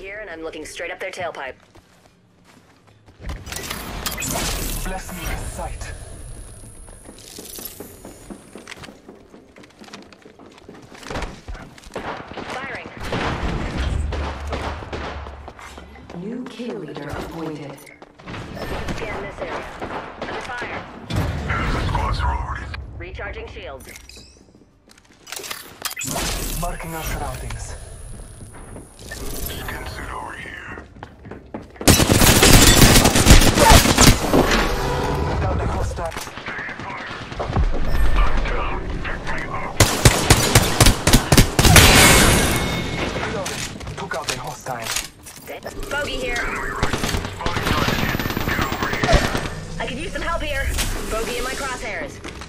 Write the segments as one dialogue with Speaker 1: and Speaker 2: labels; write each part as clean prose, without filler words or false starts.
Speaker 1: here, and I'm looking straight up their tailpipe.
Speaker 2: Bless me with sight.
Speaker 1: Firing.
Speaker 3: New kill leader appointed.
Speaker 1: Scan this area. Under fire.
Speaker 4: Enemy squads are already.
Speaker 1: Recharging shields.
Speaker 2: Marking our surroundings.
Speaker 4: Skin suit over here.
Speaker 2: Down the hostiles.
Speaker 4: I'm down. Pick me up.
Speaker 2: Reloading. Took out a hostile.
Speaker 1: Bogey here.
Speaker 4: Enemy right. Spotting target. Get over here.
Speaker 1: I could use some help here. Bogey in my crosshairs.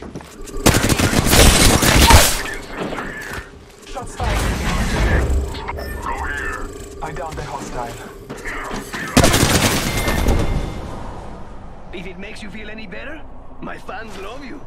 Speaker 4: Skin suits are here.
Speaker 2: Shots fired.
Speaker 4: Go here.
Speaker 2: I downed a hostile.
Speaker 5: If it makes you feel any better, my fans love you.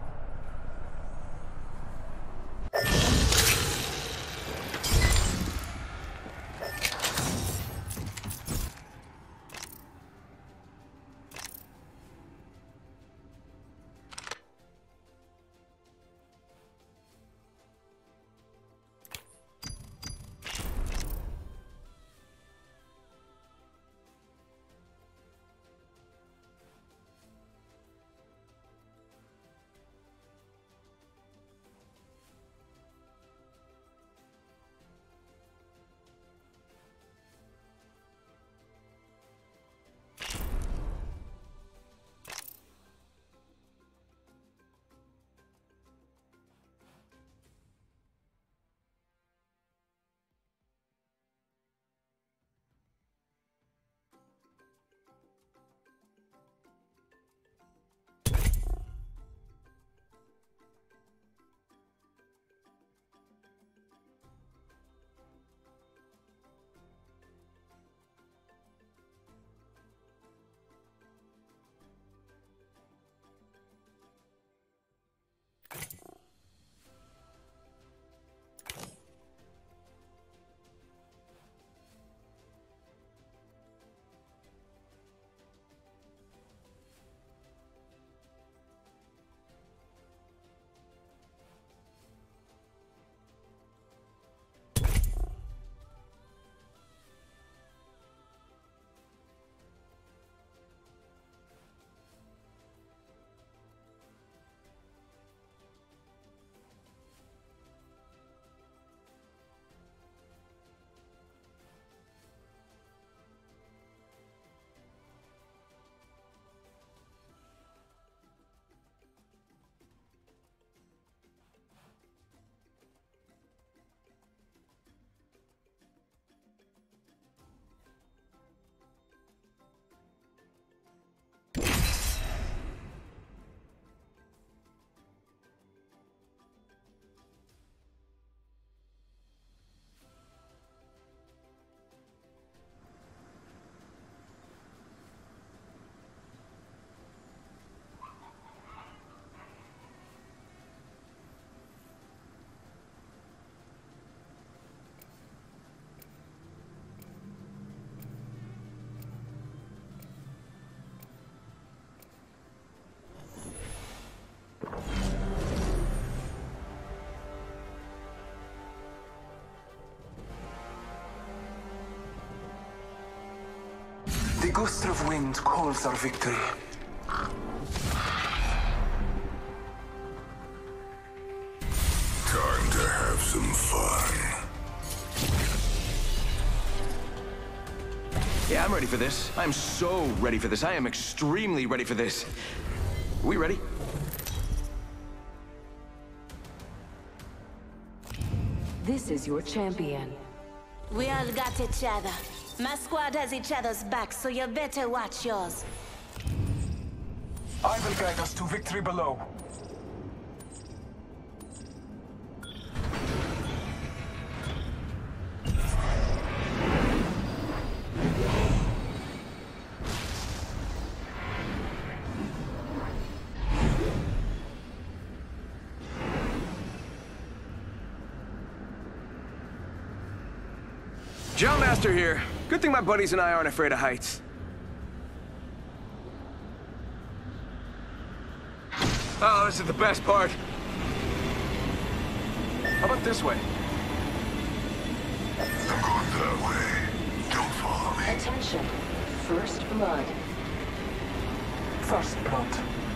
Speaker 2: The gust of wind calls our victory.
Speaker 4: Time to have some fun.
Speaker 5: Yeah, I'm ready for this. I'm so ready for this. I am extremely ready for this. We ready?
Speaker 3: This is your champion.
Speaker 6: We all got each other. My squad has each other's back, so you better watch yours.
Speaker 2: I will guide us to victory below.
Speaker 5: Master here. Good thing my buddies and I aren't afraid of heights. Oh, this is the best part. How about this way?
Speaker 4: I'm going that way. Don't follow me.
Speaker 3: Attention. First blood.
Speaker 2: First blood.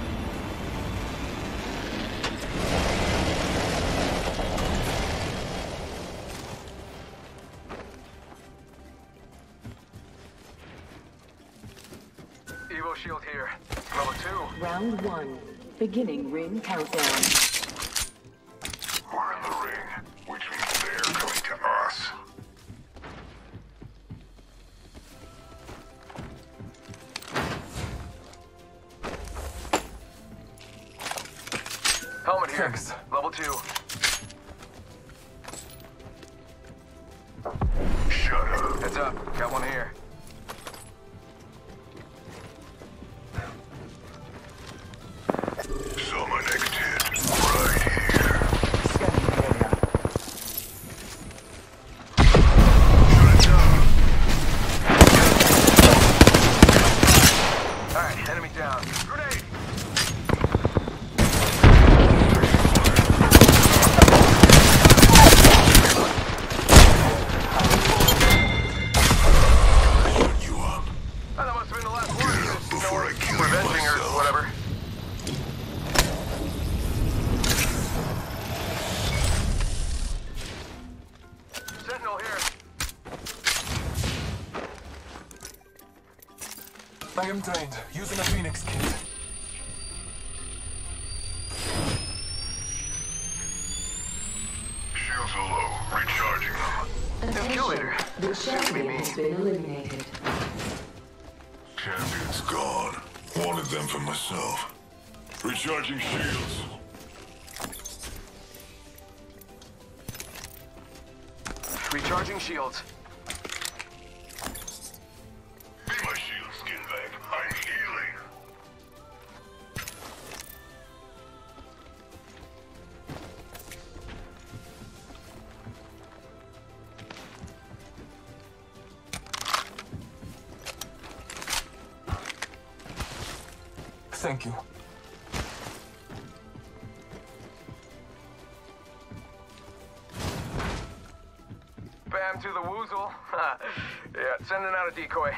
Speaker 5: Evo shield here. Level 2.
Speaker 3: Round 1. Beginning ring countdown.
Speaker 4: We're in the ring, which means they're coming to us.
Speaker 5: Helmet here.
Speaker 2: Thanks.
Speaker 5: Level 2.
Speaker 4: Shut up.
Speaker 5: Heads up. Got one here.
Speaker 4: So my next hit, right here.
Speaker 2: Scanning the area.
Speaker 4: Shut it down.
Speaker 5: Alright, enemy down. Grenade!
Speaker 4: Shut you up.
Speaker 5: Oh, that must have been the last one.
Speaker 4: Get up before I kill you
Speaker 5: Revenging or
Speaker 4: myself.
Speaker 5: whatever. Sentinel here.
Speaker 2: I am trained, using a Phoenix kit.
Speaker 4: Shields are low. Recharging them.
Speaker 5: Killleader.
Speaker 3: The champion has been eliminated.
Speaker 4: Champion's gone. Wanted them for myself. Recharging shields.
Speaker 5: Recharging shields.
Speaker 4: Be my shield, skinbag. I'm healing.
Speaker 2: Thank you.
Speaker 5: Bam to the woozle. Yeah, sending out a decoy.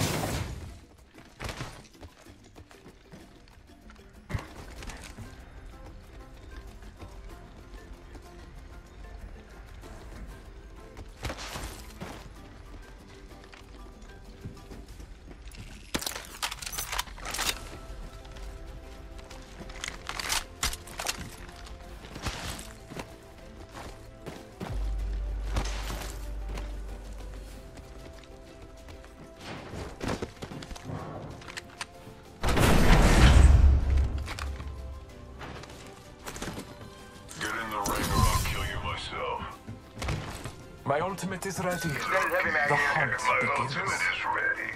Speaker 4: Get in the ring or I'll kill you myself.
Speaker 2: My ultimate is ready.
Speaker 5: Extended heavy mag
Speaker 2: The
Speaker 5: here.
Speaker 2: hunt
Speaker 4: My
Speaker 2: begins.
Speaker 4: ultimate is ready.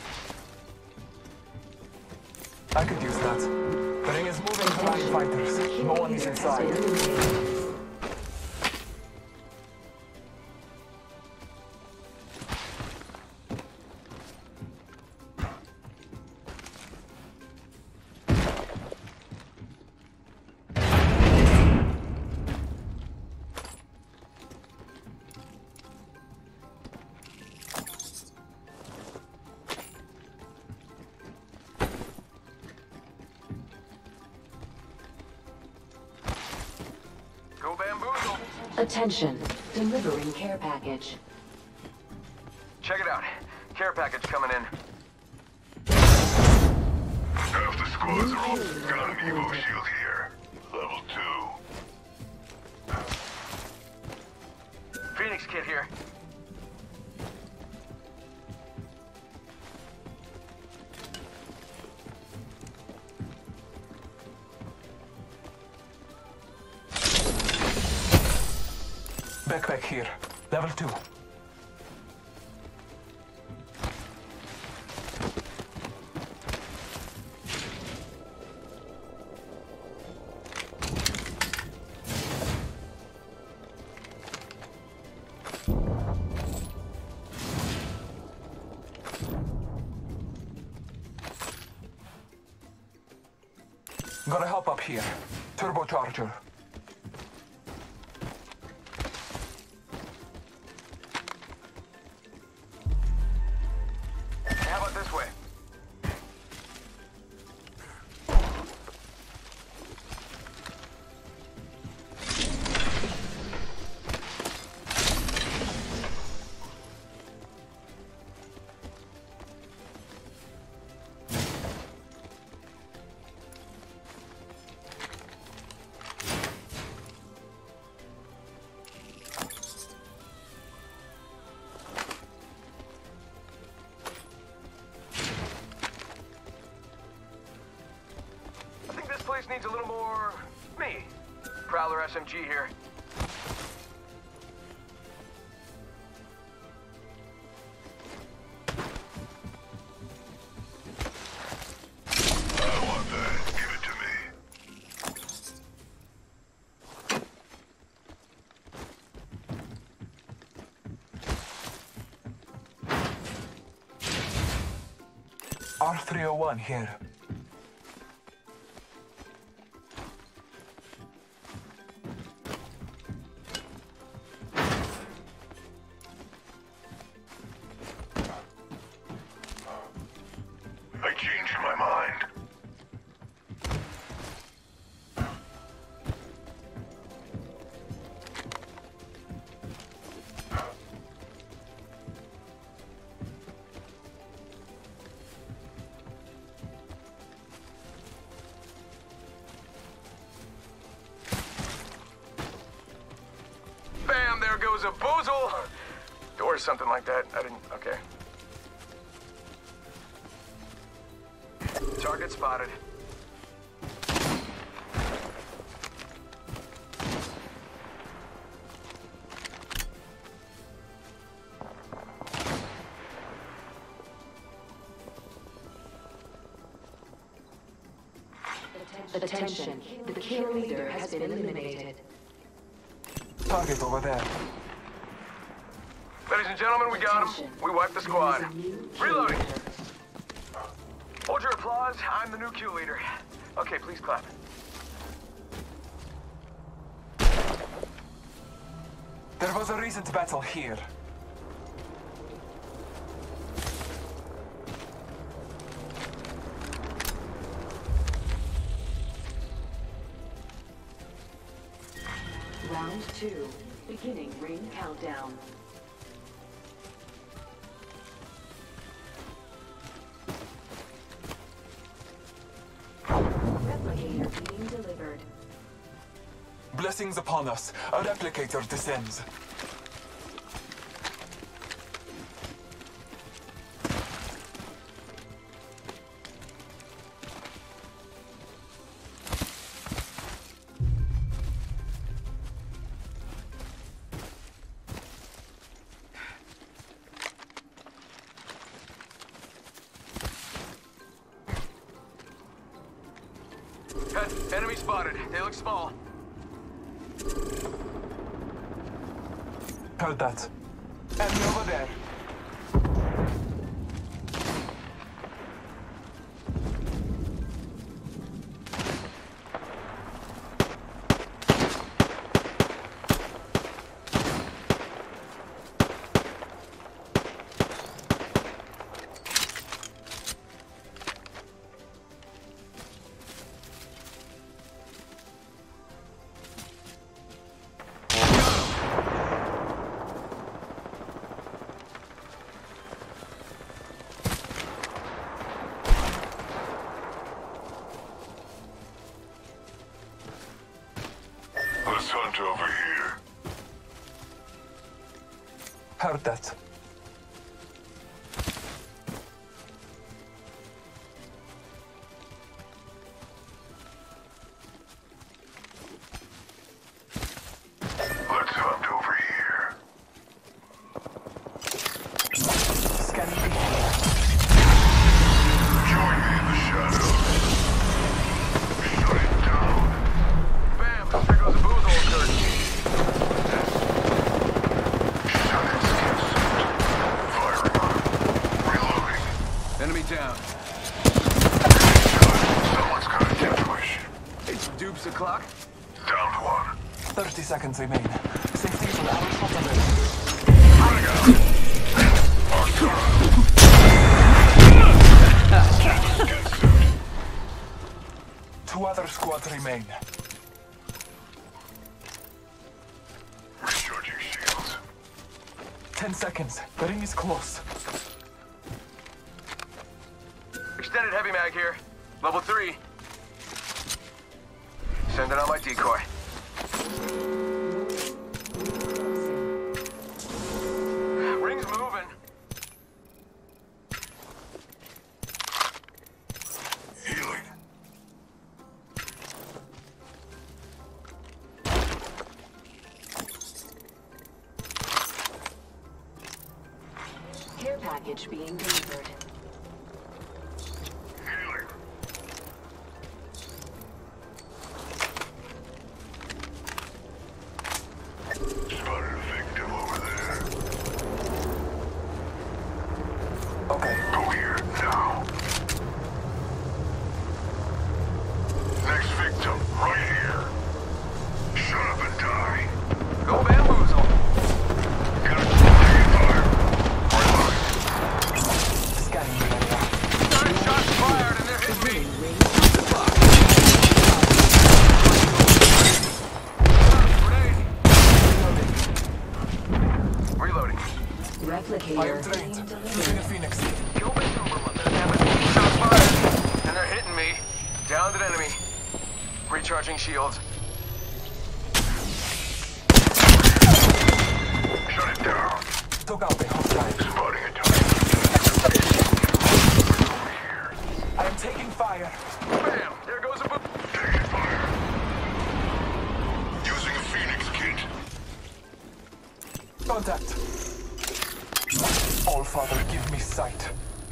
Speaker 2: I could use that. The ring is moving blind fighters. No one is inside.
Speaker 5: Go bamboozle.
Speaker 3: Attention. Delivering care package.
Speaker 5: Check it out. Care package coming in.
Speaker 4: Half the squads are all got an Evo shield here. Level 2.
Speaker 5: Phoenix kit here.
Speaker 2: Backpack here. Level 2. Gotta help up here. Turbocharger.
Speaker 5: How about this way? Place needs a little more me. Prowler SMG here.
Speaker 4: I want that. Give it to me.
Speaker 2: R301 here.
Speaker 4: I changed my mind.
Speaker 5: Bam, there goes a boozle! Or something like that. I didn't... okay. Target spotted.
Speaker 3: Attention. The kill leader has been eliminated.
Speaker 2: Target over there.
Speaker 5: Ladies and gentlemen, we got him. We wiped the squad. Reloading. Hold your applause. I'm the new kill leader. Okay, please clap.
Speaker 2: There was a recent battle here.
Speaker 3: Round 2. Beginning ring countdown. Replicator being delivered.
Speaker 2: Blessings upon us. A replicator descends.
Speaker 5: Enemy spotted. They look small.
Speaker 2: Heard that. Enemy over there.
Speaker 4: Let's hunt over here.
Speaker 2: Heard that.
Speaker 4: Let's hunt over here.
Speaker 2: Scanning the area.
Speaker 4: Join me in the shadows. Shut it down.
Speaker 5: Bam! There goes a boozle, Kurt.
Speaker 4: Shut its
Speaker 5: exit clock?
Speaker 4: Down to one.
Speaker 2: 30 seconds remain. Safety for our shot of it.
Speaker 4: Running out. Arctura. Skin suit.
Speaker 2: 2 other squads remain.
Speaker 4: Recharging shields.
Speaker 2: 10 seconds. The ring is close.
Speaker 5: Extended heavy mag here. Level 3. Sending out my decoy. Ring's moving.
Speaker 4: Healing.
Speaker 3: Care package being delivered.
Speaker 4: Healing. Spotted a victim over there.
Speaker 2: Okay.
Speaker 4: Go here, now. Next victim, right here. Shut up and die.
Speaker 5: Go bamboozle.
Speaker 4: Got it. Taking fire. Reloading.
Speaker 2: Scanning the area.
Speaker 5: 30 shots fired and they're hitting me. Grenade. Reloading.
Speaker 2: I am
Speaker 3: Replicator
Speaker 2: trained.
Speaker 3: being
Speaker 2: Using a
Speaker 3: delivered.
Speaker 2: Phoenix.
Speaker 5: Kill me, Superman. Damn it. Shots fired. And they're hitting me. Downed an enemy. Recharging shields.
Speaker 4: Shut it down.
Speaker 2: Took out the hostile.
Speaker 4: Spotting a target. Over here.
Speaker 2: I am taking fire.
Speaker 5: Bam. There goes a boot.
Speaker 4: Taking fire. Using a Phoenix kit.
Speaker 2: Contact. All Father, give me sight.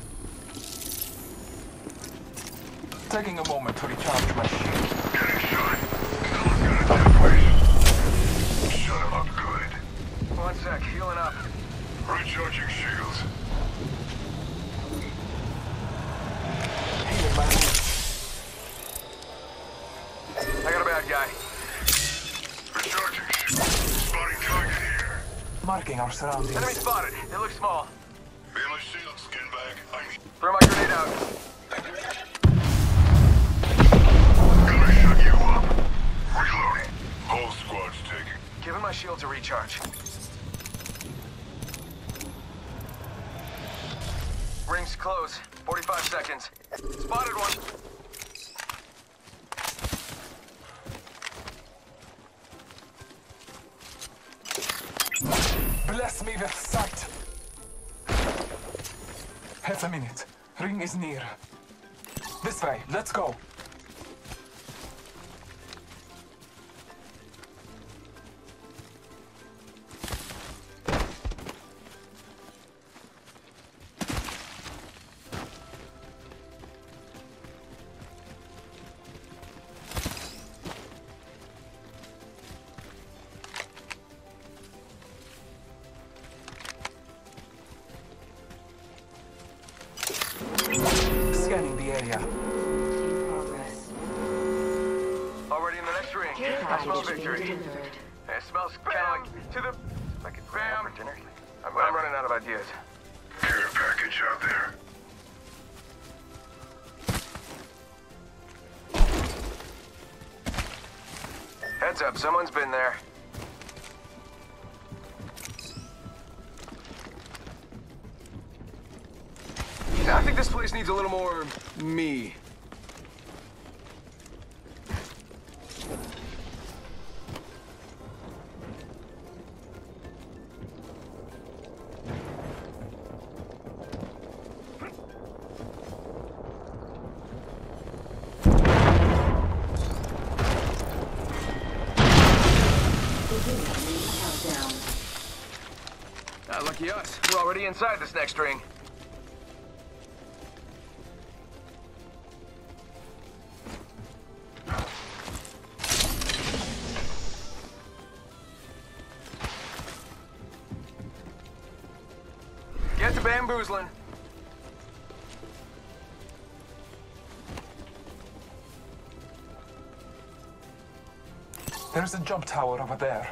Speaker 2: Taking a moment to recharge my shield.
Speaker 4: Getting shot. Someone's got a dead place. Shut him up good.
Speaker 5: 1 sec. Healing up.
Speaker 4: Recharging shields.
Speaker 2: Healing my wounds.
Speaker 5: I got a bad guy.
Speaker 4: Recharging shields. Spotting target here.
Speaker 2: Marking our surroundings.
Speaker 5: Enemy spotted. They look small.
Speaker 4: Feel my shield, skin bag. I need.
Speaker 5: Throw my grenade out.
Speaker 4: Gonna shut you up. Reloading. Whole squad's taking.
Speaker 5: Giving my shield to recharge. Ring's close. 45 seconds. Spotted one.
Speaker 2: Bless me with sight. Half a minute. Ring is near. This way. Let's go. Scanning the area.
Speaker 3: In progress.
Speaker 5: Already in the next ring.
Speaker 3: Care
Speaker 5: I smell
Speaker 3: package being
Speaker 5: victory.
Speaker 3: delivered.
Speaker 5: It smells kind of like to the... Like it's bam. For dinner. I'm running out of ideas.
Speaker 4: Care package out there.
Speaker 5: Heads up, someone's been there. I think this place needs a little more... me.
Speaker 3: Countdown.
Speaker 5: Lucky us. We're already inside this next ring. Get to bamboozling.
Speaker 2: There's a jump tower over there.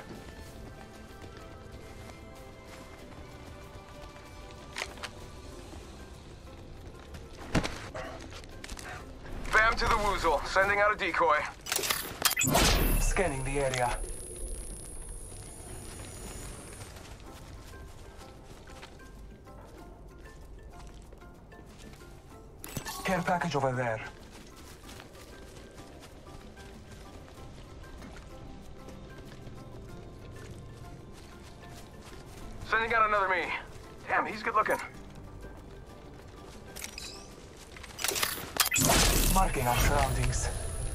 Speaker 5: Bam to the woozle, sending out a decoy.
Speaker 2: Scanning the area. Care package over there.
Speaker 5: Sending out another me. Damn, he's good looking.
Speaker 2: Marking our surroundings.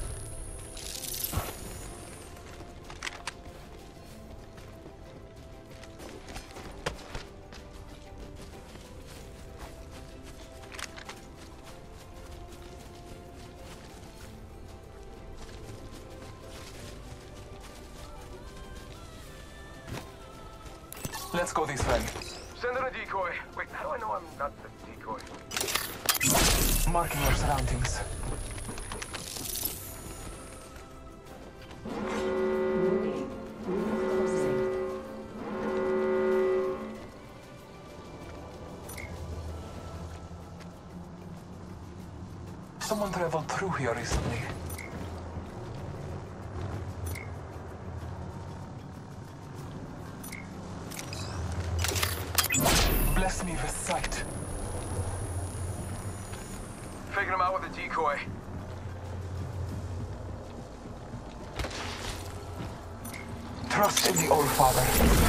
Speaker 2: Let's go this way.
Speaker 5: Send in a decoy. Wait, how do I know I'm not the decoy?
Speaker 2: Marking our surroundings.
Speaker 3: Moving. Closing.
Speaker 2: Someone traveled through here recently. Bless me with sight.
Speaker 5: Faking him out with a decoy.
Speaker 2: Trust in the Old Father.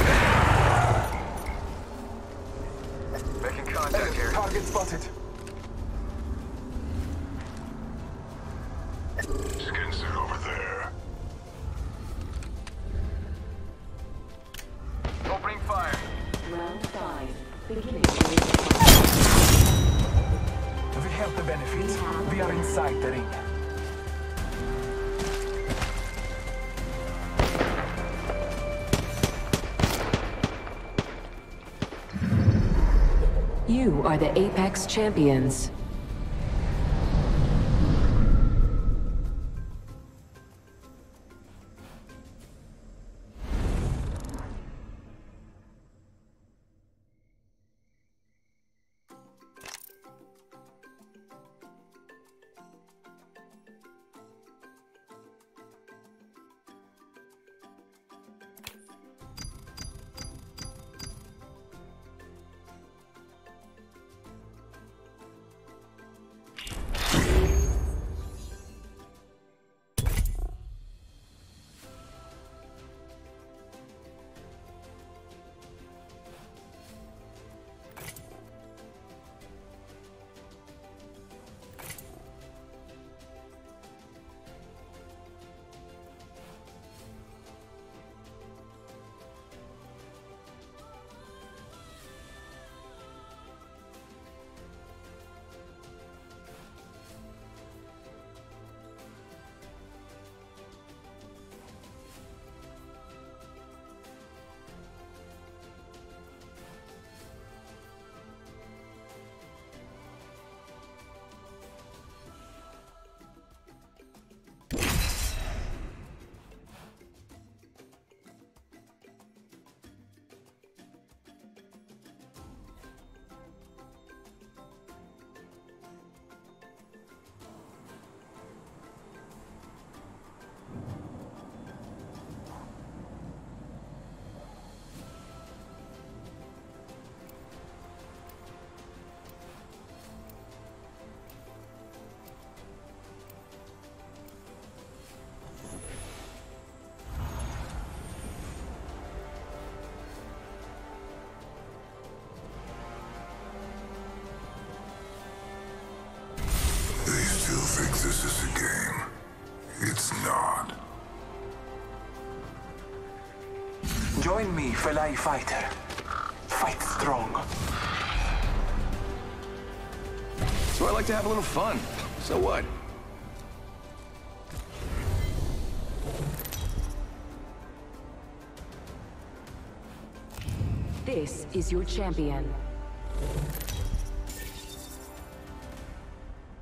Speaker 5: Making contact here.
Speaker 2: Target spotted.
Speaker 4: Skin suit over there.
Speaker 5: Opening fire.
Speaker 3: Round 5. Beginning.
Speaker 2: We have the benefits. We are inside the ring.
Speaker 3: You are the Apex Champions.
Speaker 4: Think this is a game. It's not.
Speaker 2: Join me, fellow fighter. Fight strong.
Speaker 5: So I like to have a little fun. So what?
Speaker 3: This is your champion.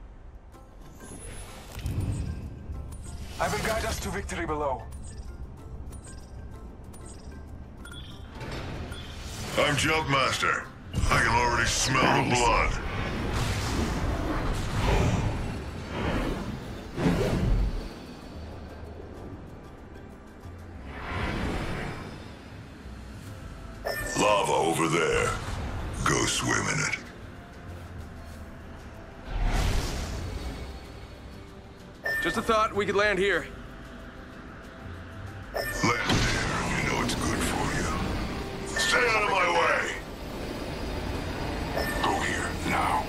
Speaker 2: I will guide us to victory below.
Speaker 4: I'm Jumpmaster. I can already smell the blood. Lava over there. Go swim in it.
Speaker 5: Just a thought, we could land here.
Speaker 4: Land there. You know it's good for you. Stay out of my way. Go here, now.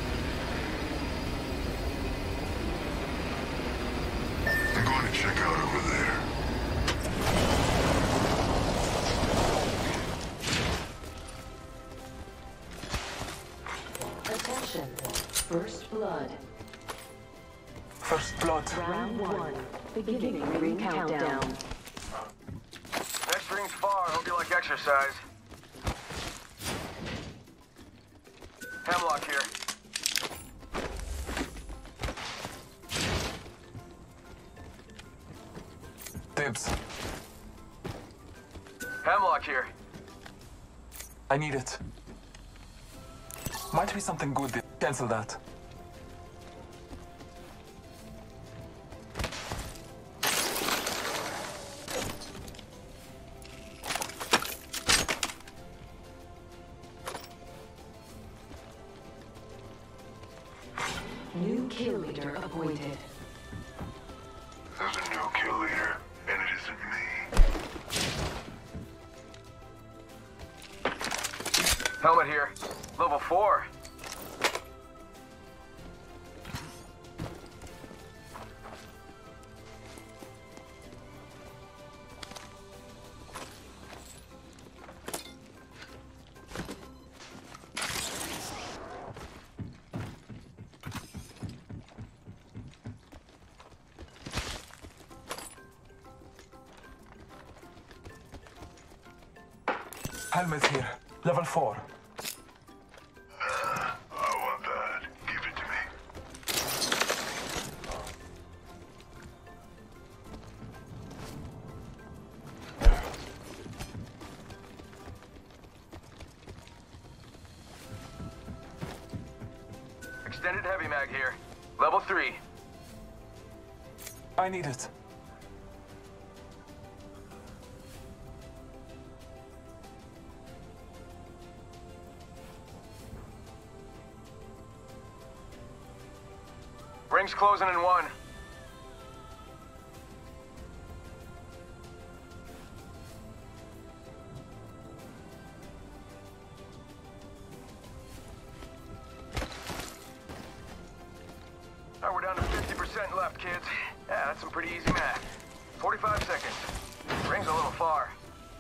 Speaker 4: I'm going to check out over there.
Speaker 3: Attention. First blood.
Speaker 2: First blood.
Speaker 3: Round 1. Beginning ring countdown.
Speaker 5: Next ring's far. Hope you like exercise. Hemlock here.
Speaker 2: Dibs.
Speaker 5: Hemlock here.
Speaker 2: I need it. Might be something good there. Cancel that.
Speaker 3: New kill leader appointed.
Speaker 4: There's a new kill leader, and it isn't me.
Speaker 5: Helmet here. Level 4.
Speaker 2: Helmet here. Level 4.
Speaker 4: I want that. Give it to me.
Speaker 5: Extended heavy mag here. Level 3.
Speaker 2: I need it.
Speaker 5: Ring's closing in 1. Alright, we're down to 50% left, kids. Yeah, that's some pretty easy math. 45 seconds. Ring's a little far.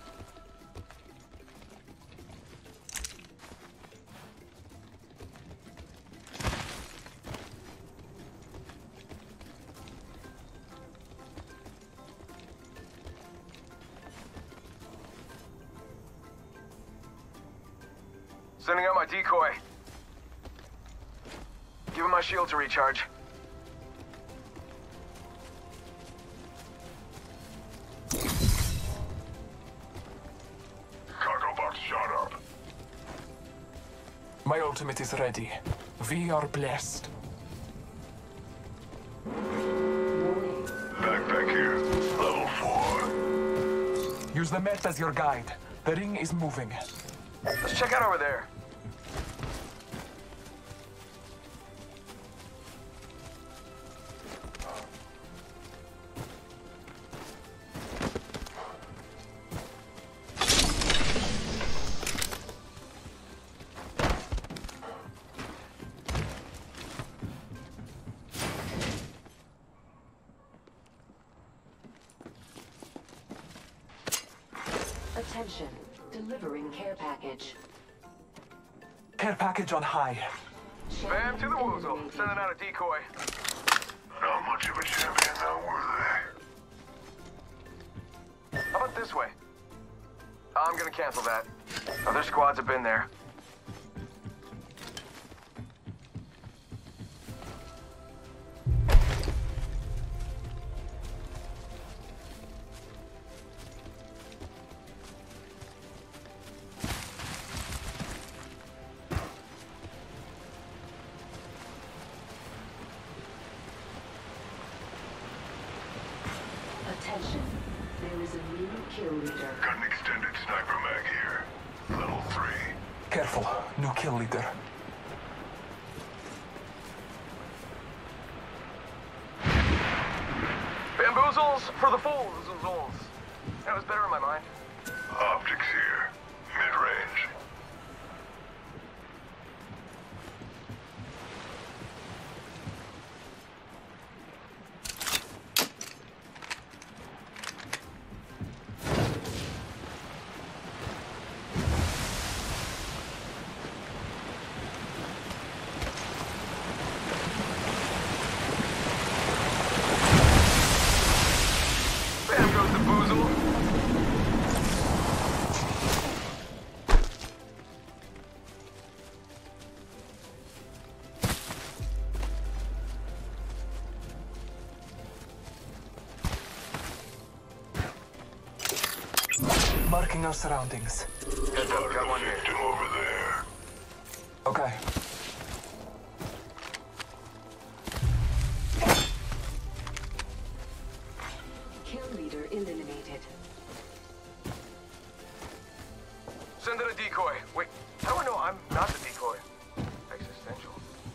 Speaker 5: Sending out my decoy. Give him my shield to recharge.
Speaker 4: Cargo box shot up.
Speaker 2: My ultimate is ready. We are blessed.
Speaker 4: Backpack here. Level 4.
Speaker 2: Use the map as your guide. The ring is moving.
Speaker 5: Let's check out over there.
Speaker 3: Attention. Delivering care package.
Speaker 2: Care package on high.
Speaker 5: Bam to the woozle. Sending out a decoy.
Speaker 4: Not much of a champion now, were they?
Speaker 5: How about this way? I'm gonna cancel that. Other squads have been there.
Speaker 3: kill leader.
Speaker 4: Got an extended sniper mag here. Level 3.
Speaker 2: Careful, new kill leader.
Speaker 5: Bamboozles for the fools. That was better in my mind.
Speaker 4: Optics here. Mid-range.
Speaker 5: Bam goes the boozle.
Speaker 2: Marking our surroundings.
Speaker 5: Heads up, got one here.
Speaker 4: Victim over there.
Speaker 2: Okay.
Speaker 3: Kill leader eliminated.
Speaker 5: Send in a decoy. Wait, how do I know I'm not the decoy? Existential.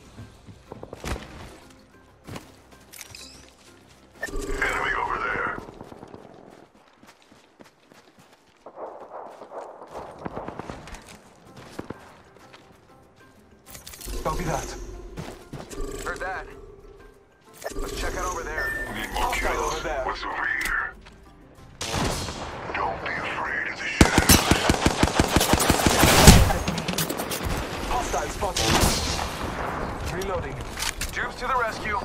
Speaker 4: Enemy over there.
Speaker 2: Copy that.
Speaker 5: Heard that. Let's check out over there.
Speaker 4: We need more
Speaker 2: Hostile
Speaker 4: kills.
Speaker 2: over there.
Speaker 4: What's over here? Don't be afraid of the shadows.
Speaker 2: Hostile spotted. Reloading.
Speaker 5: Tubes to the rescue.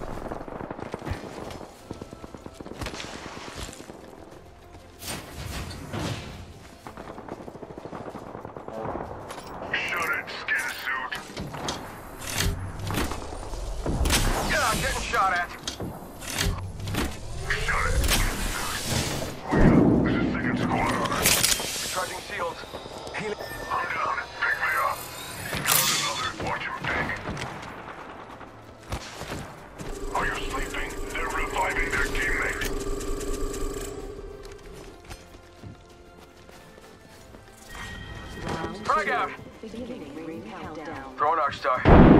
Speaker 4: Shut it, skin suit.
Speaker 5: Yeah, I'm getting shot at.
Speaker 4: Shut it, skin suit. Wait up. There's a second squad on us.
Speaker 5: Recharging shields.
Speaker 2: Healing.
Speaker 4: I'm down. Pick me up. Got another. Watch him ping. Are you sleeping? They're reviving their teammate.
Speaker 3: Round
Speaker 5: Frag out.
Speaker 3: beginning ring countdown.
Speaker 5: Throwing Arc Star.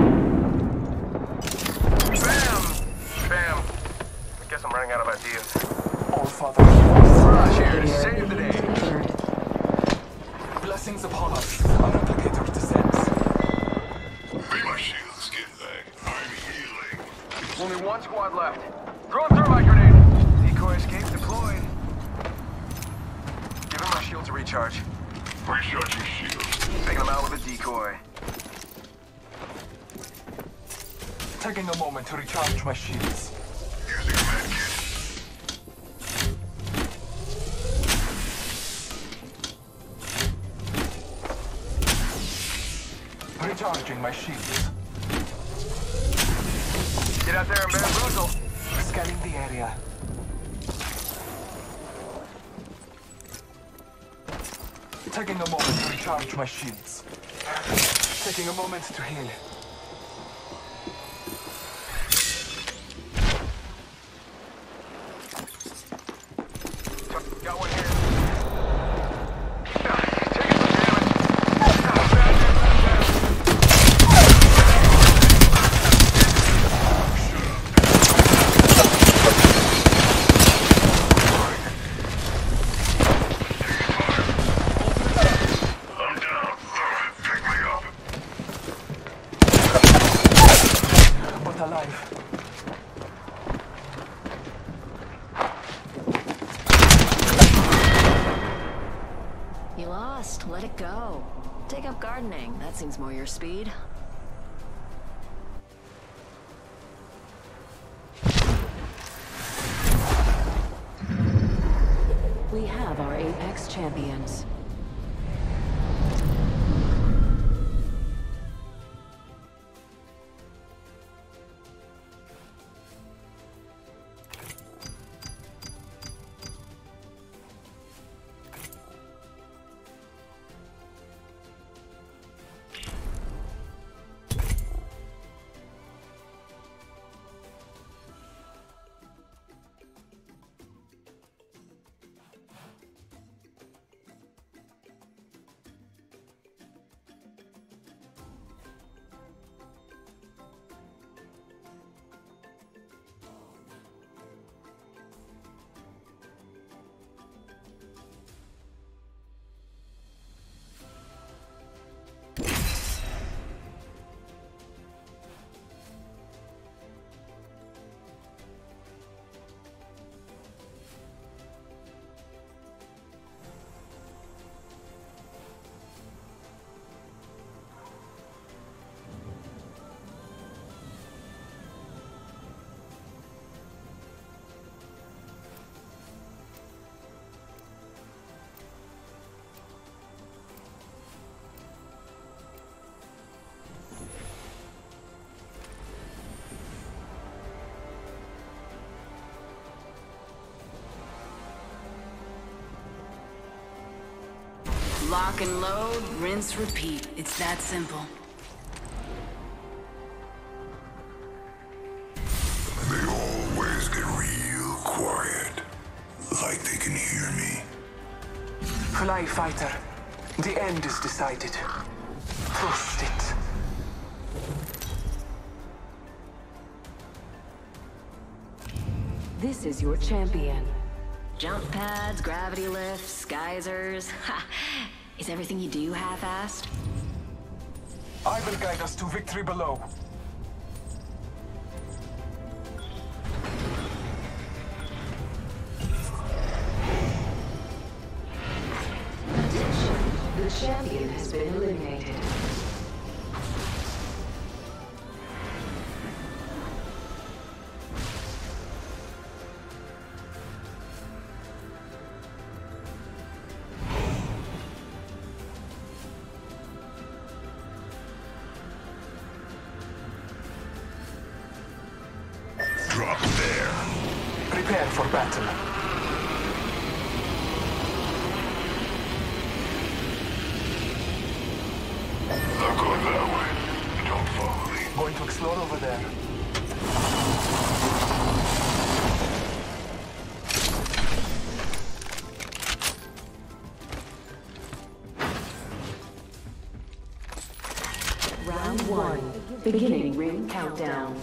Speaker 5: Bam! Bam. I guess I'm running out of ideas.
Speaker 2: All father.
Speaker 5: Rush here to save the day.
Speaker 2: Blessings upon us. Our replicator descends.
Speaker 4: Be my shield, skin bag. I'm healing.
Speaker 5: Only one squad left. Throwing thermite grenade. Decoy escape deployed. Giving my shield to recharge.
Speaker 4: Recharging shield.
Speaker 5: Taking them out with a decoy.
Speaker 2: Taking a moment to recharge my shields.
Speaker 4: Using a medkit.
Speaker 2: Recharging my shields.
Speaker 5: Get out there and bamboozle.
Speaker 2: Scanning the area. Taking a moment to recharge my shields. Taking a moment to heal.
Speaker 5: Got one here. Taking some damage.
Speaker 4: I'm down. Pick me up.
Speaker 2: But alive.
Speaker 7: You lost. Let it go. Take up gardening. That seems more your speed.
Speaker 3: We have our Apex champions.
Speaker 8: Lock and load, rinse, repeat. It's that simple.
Speaker 4: They always get real quiet. Like they can hear me.
Speaker 2: Fly fighter. The end is decided. Trust it.
Speaker 3: This is your champion.
Speaker 7: Jump pads, gravity lifts, geysers. Ha! Is everything you do half-assed?
Speaker 2: I will guide us to victory below.
Speaker 3: Attention, the champion has been eliminated.
Speaker 4: Drop there.
Speaker 2: Prepare for battle.
Speaker 4: I'm going that way. Don't follow me.
Speaker 2: Going to explore over there.
Speaker 3: Round 1. Beginning ring countdown.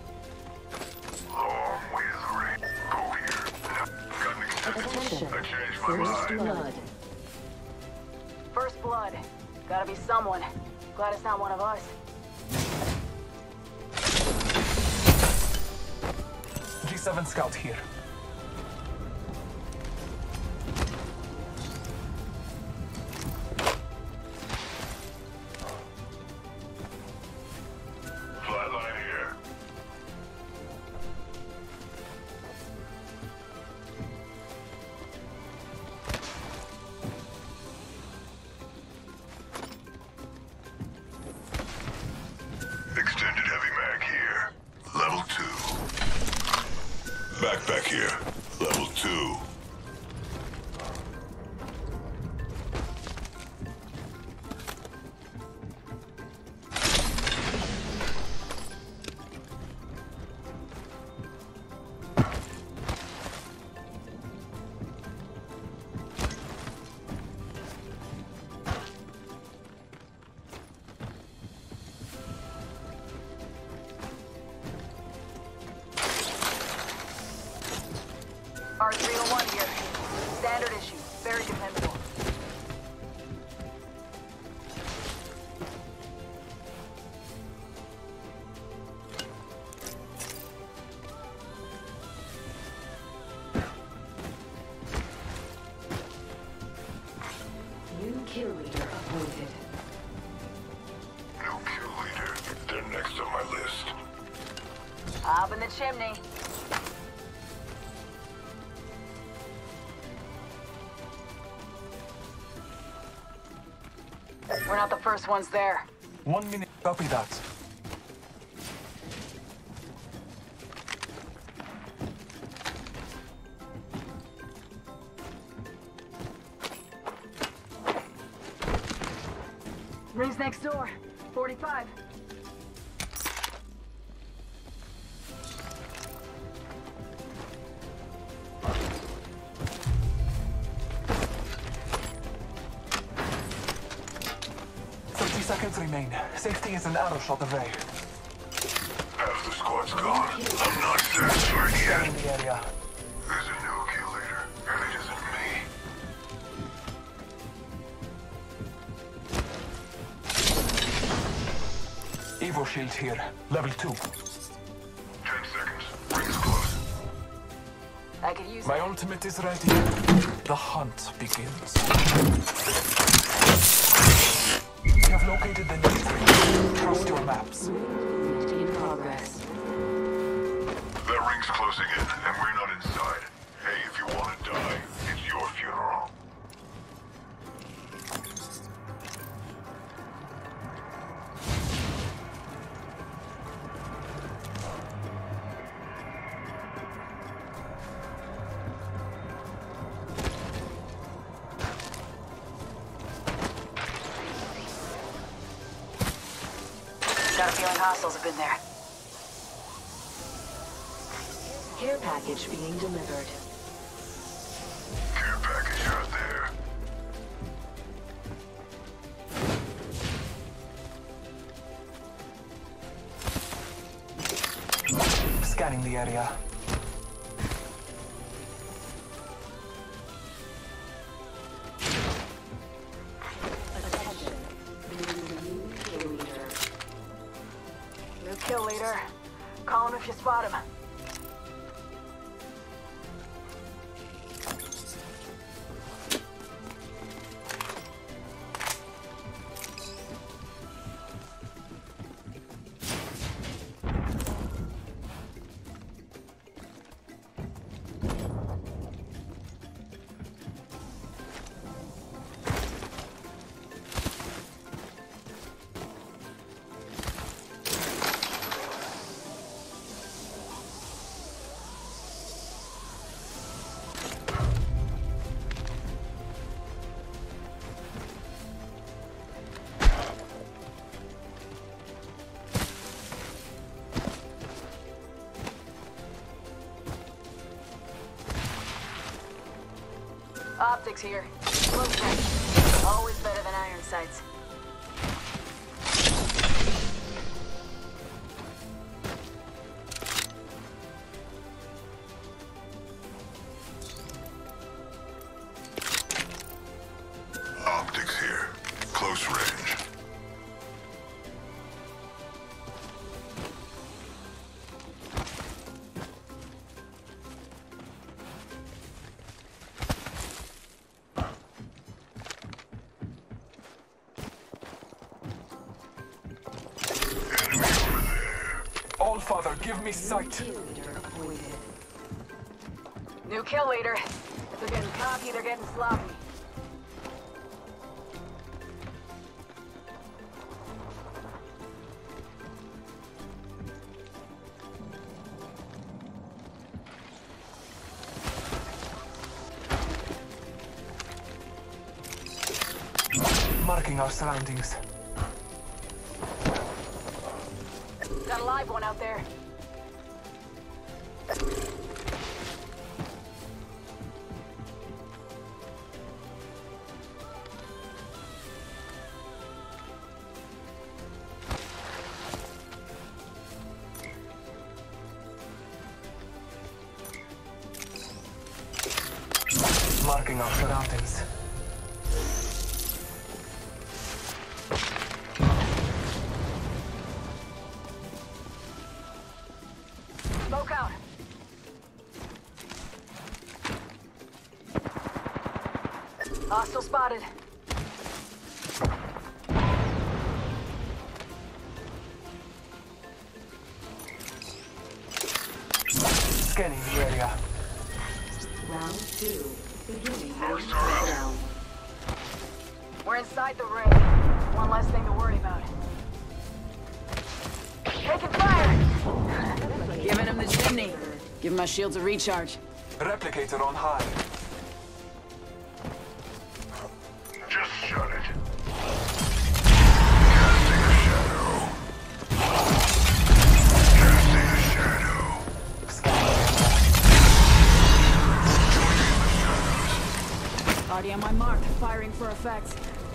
Speaker 4: Long way to the ring. Go here. Got any
Speaker 3: Attention.
Speaker 4: I changed my
Speaker 3: First
Speaker 4: mind.
Speaker 3: blood.
Speaker 1: First blood. Gotta be someone. Glad it's not one of us.
Speaker 2: G7 scout here.
Speaker 4: Flatline here. Extended heavy mag here. Level 2. Backpack here. Level 2.
Speaker 1: R301 here. Standard issue. Very dependable.
Speaker 3: New kill leader appointed.
Speaker 4: New kill leader. They're next on my list.
Speaker 1: Up in the chimney. We're not the first ones there.
Speaker 2: 1 minute. Copy that.
Speaker 1: Rings next door. 45.
Speaker 2: Seconds remain. Safety is an arrow shot away.
Speaker 4: Half the squad's gone. I'm not satisfied yet.
Speaker 2: In the area.
Speaker 4: There's a new kill leader, and it isn't me.
Speaker 2: Evo shield here. Level 2.
Speaker 4: 10 seconds. Ring's close.
Speaker 1: I could use
Speaker 2: My ultimate is ready. The hunt begins. We have located the next ring. Trust your maps.
Speaker 3: In progress.
Speaker 4: That ring's closing in, and we're not inside. Hey, if you want to die, it's your funeral.
Speaker 8: feeling hostiles have been there.
Speaker 3: Care package being delivered.
Speaker 4: Care package out there.
Speaker 2: Scanning the area.
Speaker 5: New kill leader. Call him if you spot him. Optics here. Close range. Always better than iron sights.
Speaker 4: Optics here. Close range.
Speaker 2: Father, give me sight.
Speaker 5: New kill leader. If they're getting cocky, they're getting sloppy.
Speaker 2: Marking our surroundings.
Speaker 5: Got a live one out there.
Speaker 2: Marking our surroundings.
Speaker 5: Smoke out. Hostile spotted.
Speaker 2: Scanning the area.
Speaker 3: Round 2. Beginning
Speaker 4: Marks
Speaker 3: ring
Speaker 4: are out.
Speaker 3: countdown.
Speaker 5: We're inside the ring. One less thing to worry about. Taking fire!
Speaker 8: Giving him the chimney. Give my shields a recharge.
Speaker 2: Replicator on high.
Speaker 4: Just shut it. Casting a shadow. Casting a shadow.
Speaker 8: Already on my mark. Firing for effect.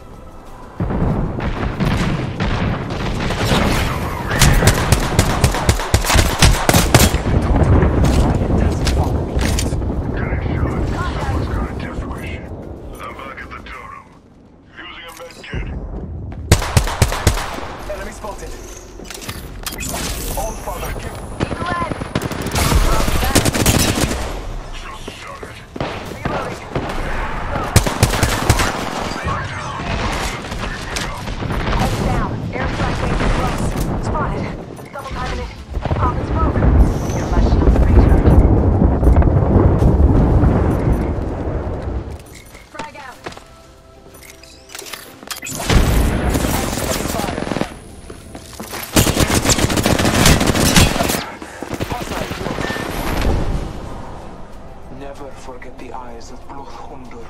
Speaker 2: Never forget the eyes of Bloodhunter.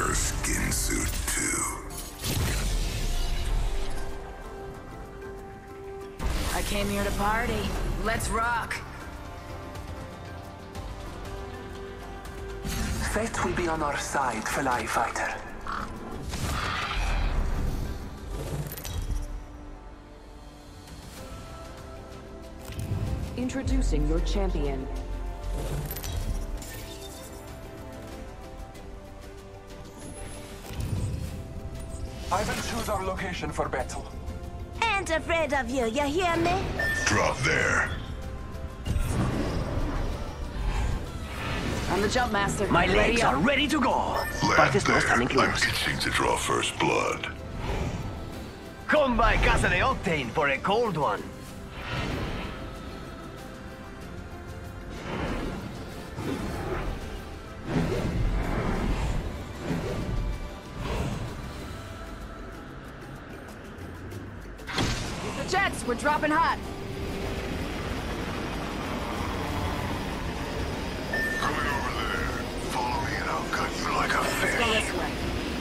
Speaker 4: her skin suit too.
Speaker 8: I came here to party. Let's rock.
Speaker 2: Fate will be on our side, Fly Fighter.
Speaker 3: Introducing your champion.
Speaker 2: I will choose our location for battle.
Speaker 6: Ain't afraid of you hear me?
Speaker 4: Drop there.
Speaker 8: I'm the jump master.
Speaker 9: My legs
Speaker 8: Ready up.
Speaker 9: are ready to go.
Speaker 4: Land
Speaker 9: But it's no
Speaker 4: there.
Speaker 9: standing
Speaker 4: I'm
Speaker 9: close.
Speaker 4: itching to draw first blood.
Speaker 9: Come by Casa de Octane for a cold one.
Speaker 8: The jets, we're dropping hot.
Speaker 4: Coming over there. Follow me and I'll cut you like a
Speaker 8: Let's go
Speaker 4: fish.
Speaker 8: this way.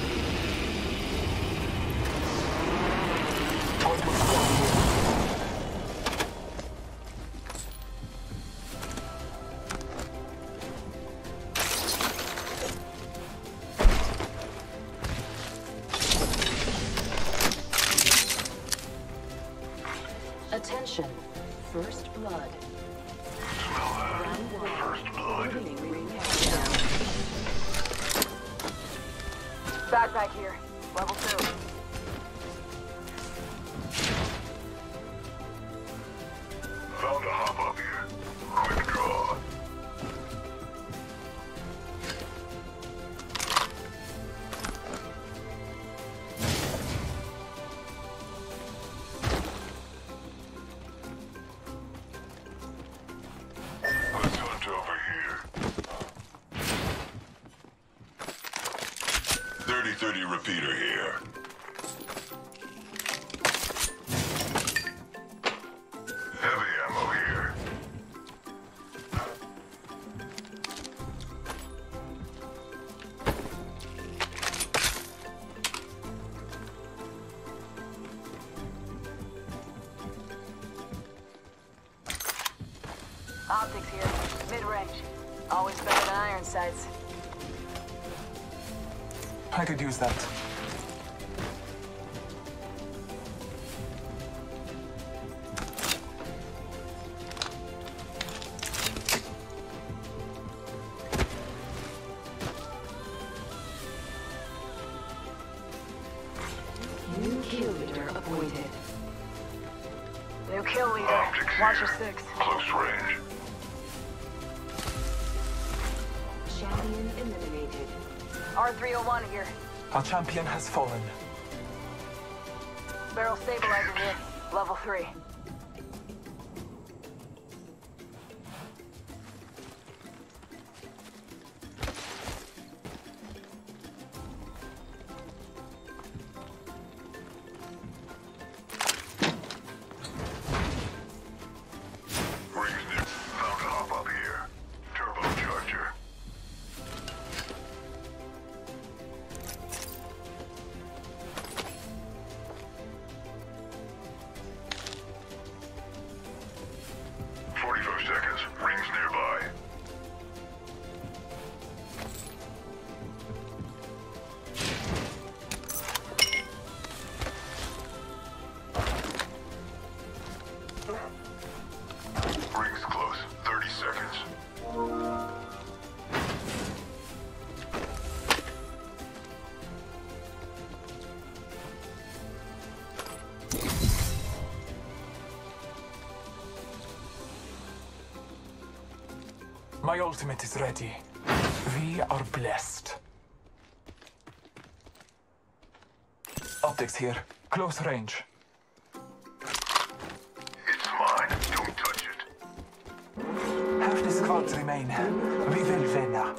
Speaker 3: Attention. First blood.
Speaker 4: Smell that?
Speaker 3: Round one.
Speaker 4: First blood.
Speaker 3: Beginning ring countdown.
Speaker 5: Backpack here. Level 2.
Speaker 4: Found a hop up here. Quick draw. Let's hunt over here. 30-30 repeater here. Heavy ammo here.
Speaker 5: Optics here. Mid-range. Always better than iron sights.
Speaker 2: I could use that.
Speaker 3: New kill leader appointed.
Speaker 5: New kill leader.
Speaker 4: Optics
Speaker 5: Watch
Speaker 4: here.
Speaker 5: your 6.
Speaker 4: Close range.
Speaker 3: Champion eliminated.
Speaker 5: R301 here.
Speaker 2: Our champion has fallen.
Speaker 5: Barrel stabilizer here. Level 3.
Speaker 4: Rings near. Found a hop up here. Turbocharger. Seconds. Rings nearby. Rings close. 30 seconds.
Speaker 2: My ultimate is ready. We are blessed. Optics here. Close range.
Speaker 4: It's mine. Don't touch it.
Speaker 2: Half the squads remain. We will win.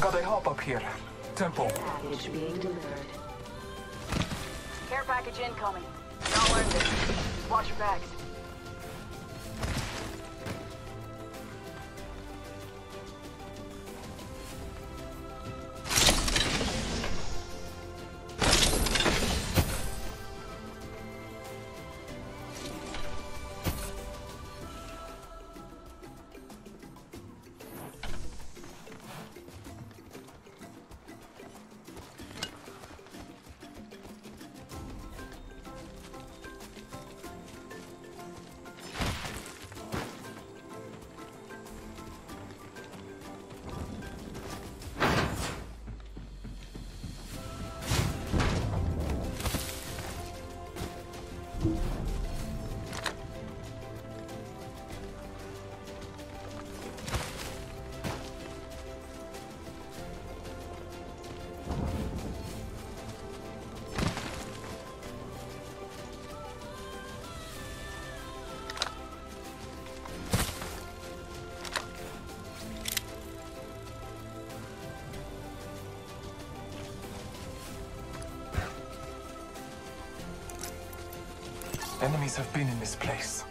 Speaker 2: Got a hop up here. Temple.
Speaker 3: Package being delivered.
Speaker 1: Care package incoming. Y'all earned it. Just watch your backs.
Speaker 2: Enemies have been in this place.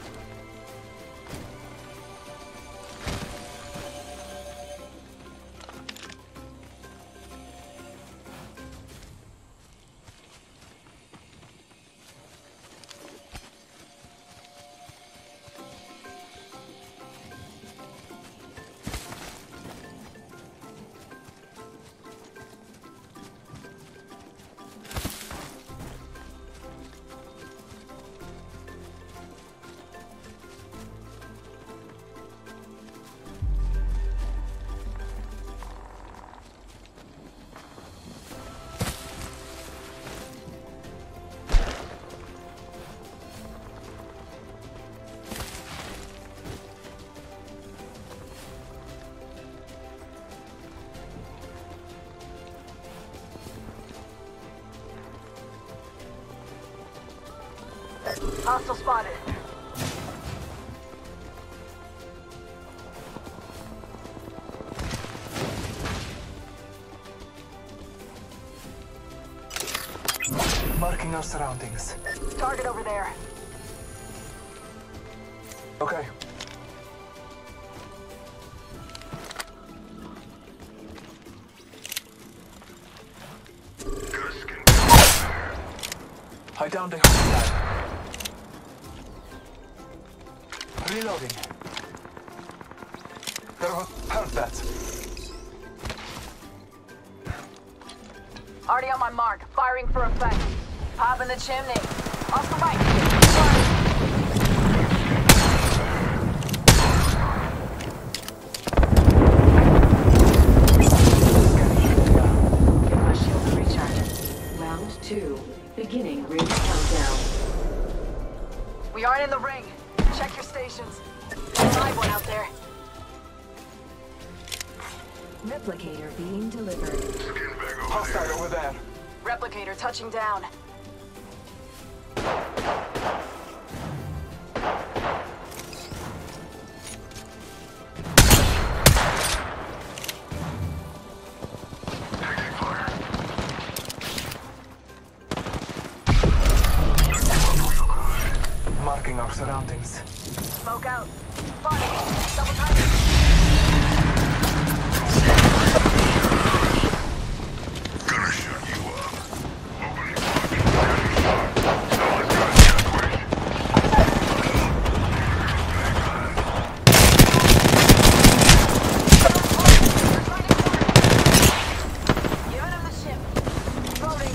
Speaker 1: Hostile spotted.
Speaker 2: Marking our surroundings.
Speaker 1: Target over there.
Speaker 2: Okay. Hide down the hostile. Reloading. Heard that.
Speaker 1: Already on my mark. Firing for effect. Pop in the chimney. Off the right.
Speaker 3: Get my shield recharged. Round 2. Beginning ring countdown.
Speaker 1: We aren't in the ring. Check your stations. Live one out there.
Speaker 3: Replicator being delivered.
Speaker 2: Hostile over there.
Speaker 1: Replicator touching down.
Speaker 2: Marking our surroundings.
Speaker 1: Smoke out. Spotted. Double time.
Speaker 4: Gonna shut you up. Opening
Speaker 1: Giving him the ship. Loading.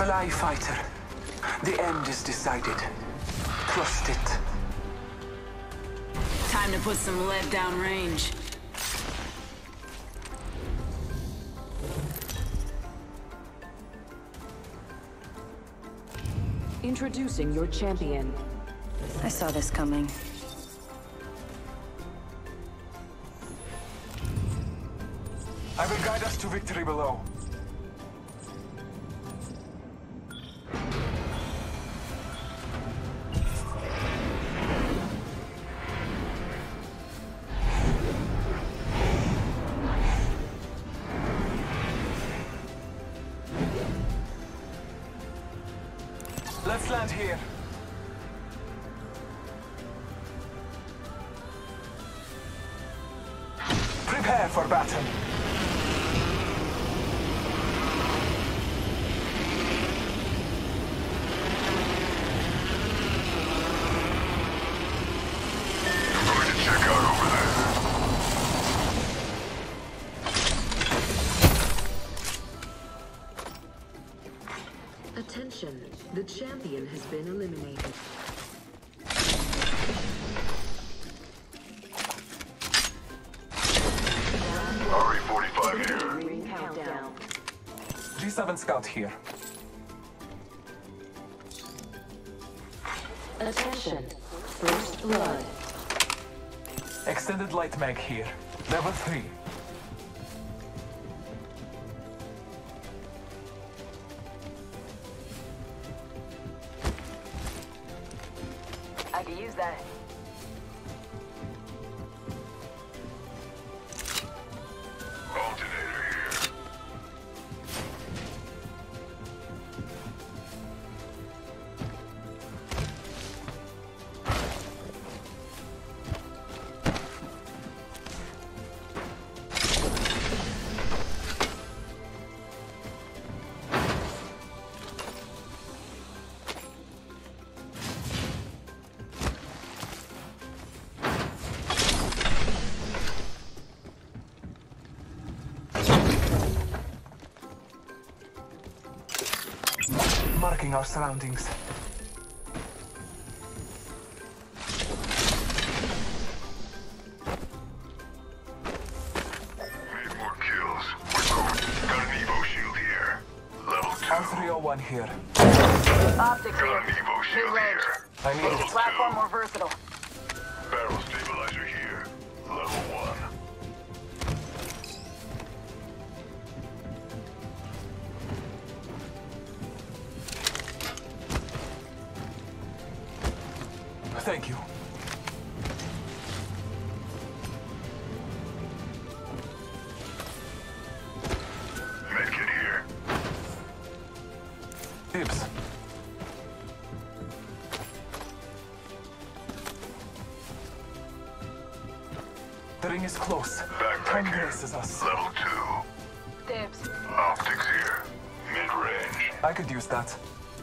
Speaker 2: Fly, fighter. The end is decided. Trust it.
Speaker 8: Time to put some lead down range.
Speaker 3: Introducing your champion.
Speaker 7: I saw this coming.
Speaker 2: I will guide us to victory below. Let's land here. Prepare for battle.
Speaker 4: Going to check out over there.
Speaker 3: Attention, the champion has been eliminated.
Speaker 4: RE-45 here.
Speaker 3: Ring countdown.
Speaker 2: G7 Scout here.
Speaker 3: Attention, first blood.
Speaker 2: Extended light mag here. Level 3.
Speaker 1: I could use that.
Speaker 4: Alternator here.
Speaker 2: Marking our surroundings.
Speaker 4: Need more kills. We're going. Got an Evo shield here. Level 2.
Speaker 2: R301 here.
Speaker 1: Optics
Speaker 4: Got
Speaker 1: here.
Speaker 4: an Evo shield
Speaker 1: Mid-range.
Speaker 4: here.
Speaker 2: I need
Speaker 1: Makes the
Speaker 2: it.
Speaker 1: platform more versatile.
Speaker 4: Barrel stabilizer here. Level 1.
Speaker 2: Thank you.
Speaker 4: Medkit here.
Speaker 2: Dibs. The ring is close.
Speaker 4: Backpack
Speaker 2: Time
Speaker 4: here.
Speaker 2: races us.
Speaker 4: Level 2.
Speaker 1: Dibs.
Speaker 4: Optics here. Mid-range.
Speaker 2: I could use that.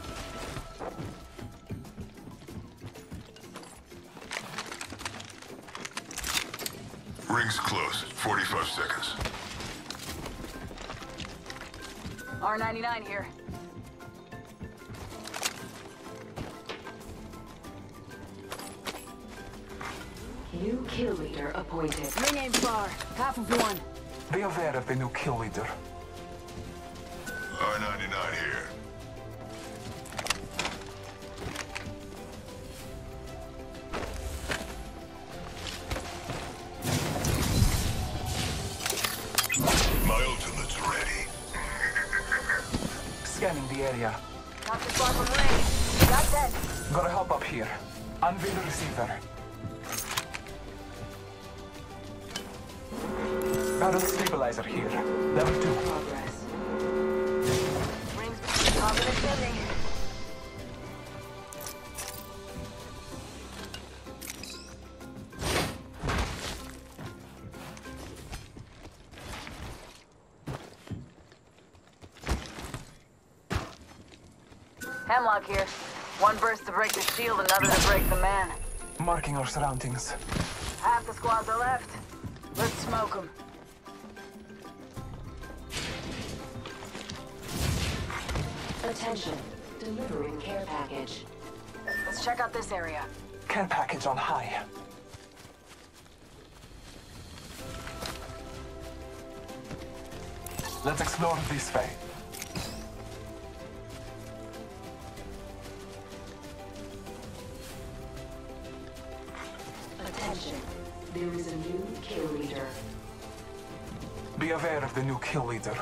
Speaker 4: Ring's close. 45 seconds.
Speaker 1: R99 here.
Speaker 3: New kill leader appointed.
Speaker 1: Ring aim far. Half of one.
Speaker 2: Be aware of the new kill leader.
Speaker 4: R99 here. My ultimate's ready.
Speaker 2: Scanning the area.
Speaker 1: Not too far from range. Got 10.
Speaker 2: Gotta help up here. Unveil the receiver. Barrel stabilizer here. Level 2.
Speaker 3: Progress.
Speaker 1: Rings confident sending. Hemlock here. One burst to break the shield, another to break the man.
Speaker 2: Marking our surroundings.
Speaker 1: Half the squads are left. Let's smoke them.
Speaker 3: Attention. Delivering care package.
Speaker 1: Let's check out this area.
Speaker 2: Care package on high. Let's explore this way.
Speaker 3: Attention. There is a new kill leader.
Speaker 2: Be aware of the new kill leader.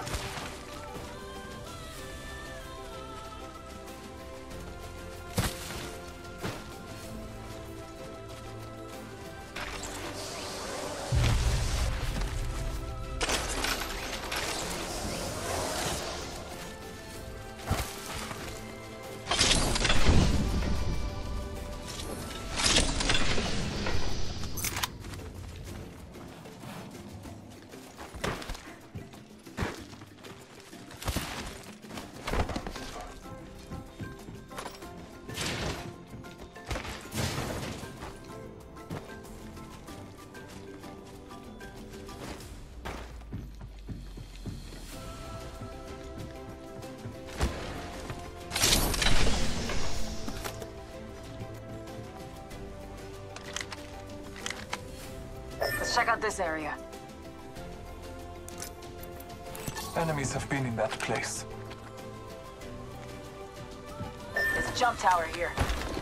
Speaker 1: Let's check out this area.
Speaker 2: Enemies have been in that place.
Speaker 1: There's a jump tower here.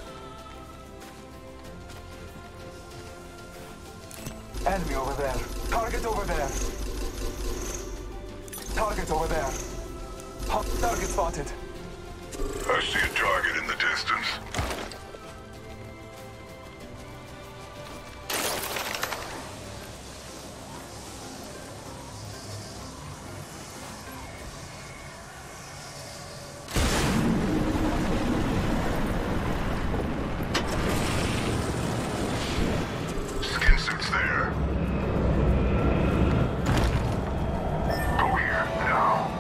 Speaker 2: Enemy over there. Target over there. Target over there. Target spotted.
Speaker 4: I see a target in the distance. Skin suits there. Go here, now.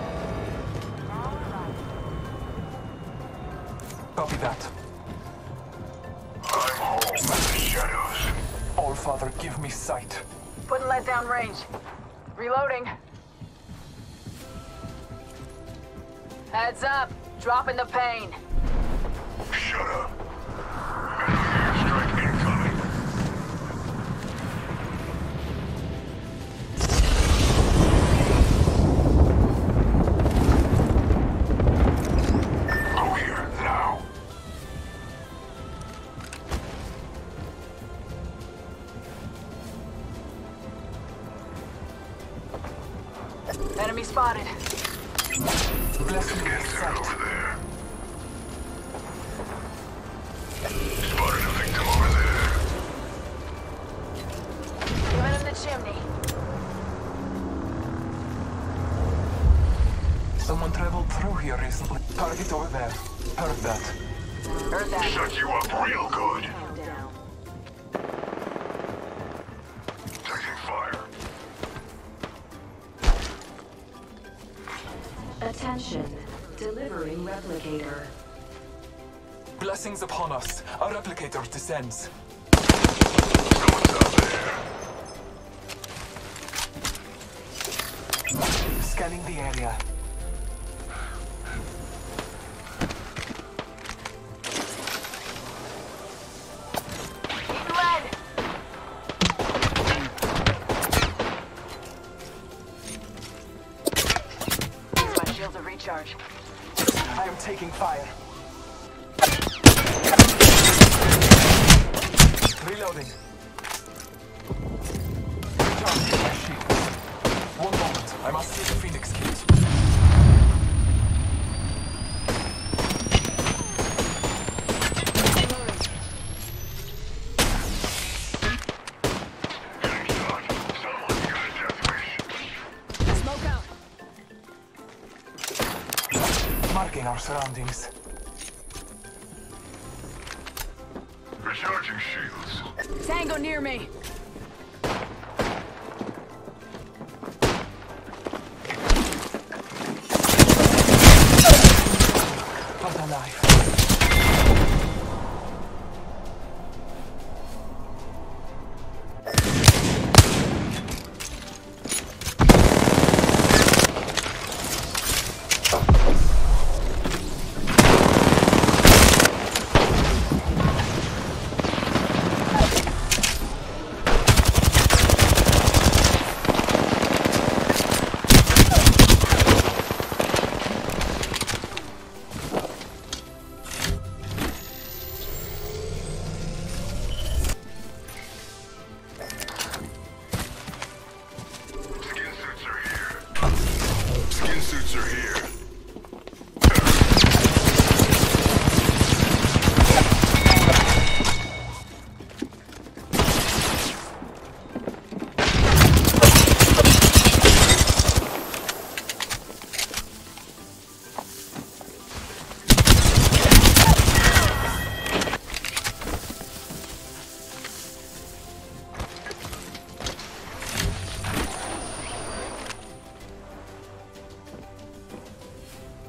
Speaker 2: Copy that.
Speaker 4: I'm home in the shadows.
Speaker 2: All Father, give me sight.
Speaker 1: Putting lead down range. Reloading. Heads up. Dropping the pain.
Speaker 4: Shut up. Enemy airstrike incoming. Go here, now.
Speaker 1: Enemy spotted.
Speaker 2: Blessing me
Speaker 4: Skin
Speaker 2: with
Speaker 4: suit
Speaker 2: sight.
Speaker 4: over there. Spotted a victim over there.
Speaker 1: Giving him the chimney.
Speaker 2: Someone traveled through here recently. Target over there. Heard that.
Speaker 1: Heard that.
Speaker 4: Shut you up real good.
Speaker 3: Down.
Speaker 4: Taking fire.
Speaker 3: Attention. Delivering replicator.
Speaker 2: Blessings upon us. Our replicator descends.
Speaker 4: Someone's out there.
Speaker 2: Scanning the area.
Speaker 1: Eating lead. Use my shield to recharge.
Speaker 2: I am taking fire. Reloading. Recharging my shield. One moment. I must see the Phoenix kit.
Speaker 4: Getting shot. Someone's got a death wish.
Speaker 1: Smoke out.
Speaker 2: Marking our surroundings.
Speaker 4: Recharging shields.
Speaker 1: Tango near me.
Speaker 2: Not alive.
Speaker 4: suits are here.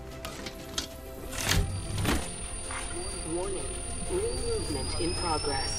Speaker 3: Warning. Ring movement in progress.